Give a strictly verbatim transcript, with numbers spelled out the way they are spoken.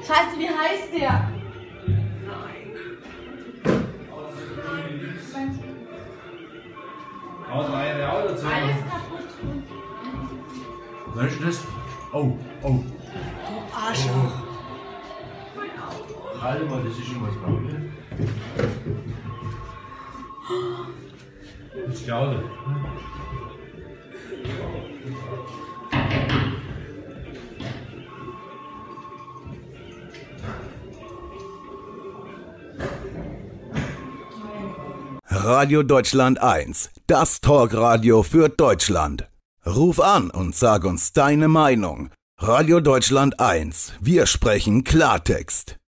Scheiße, wie heißt der? Ausleihen der Auto zu. Alles kaputt. Weißt du das? Oh, oh. Du Arschloch. Halt mal, das ist schon was drauf. Das ist die Auto. Radio Deutschland eins, das Talkradio für Deutschland. Ruf an und sag uns deine Meinung. Radio Deutschland eins, wir sprechen Klartext.